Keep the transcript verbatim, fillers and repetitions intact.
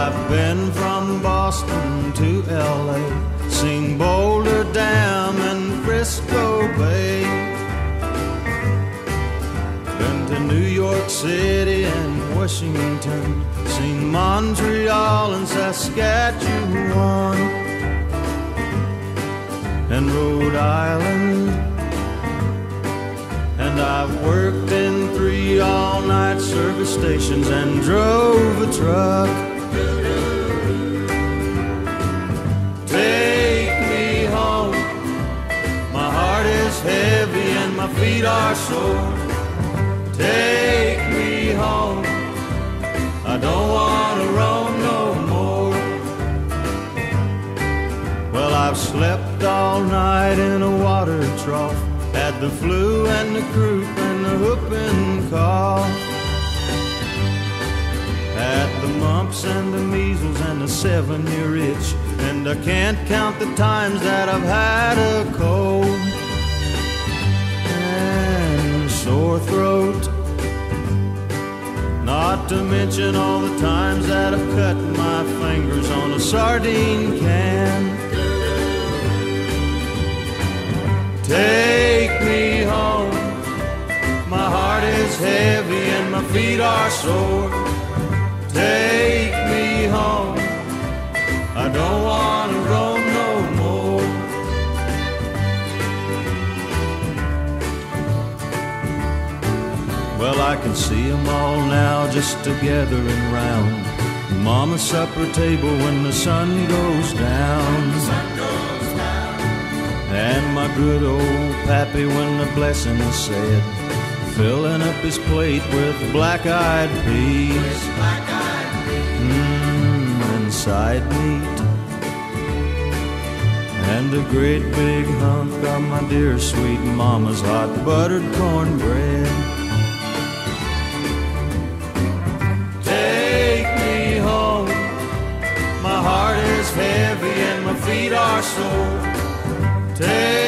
I've been from Boston to L A, seen Boulder Dam and Frisco Bay, been to New York City and Washington, seen Montreal and Saskatchewan, and Rhode Island. And I've worked in three all-night service stations and drove a truck. Take me home, my heart is heavy and my feet are sore. Take me home, I don't want to roam no more. Well, I've slept all night in a water trough, had the flu and the croup and the whooping cough, had the mumps and the measles and the seven-year itch, and I can't count the times that I've had a cold and a sore throat, not to mention all the times that I've cut my fingers on a sardine can. Take me home, my heart is heavy and my feet are sore. Take me home, I don't want to roam no more. Well, I can see them all now just together and round Mama's supper table when the sun goes down, and my good old pappy when the blessing is said, filling up his plate with black-eyed peas, mmm, and side meat, and a great big hunk of my dear sweet mama's hot buttered cornbread. Take me home, my heart is heavy and my feet are sore. Take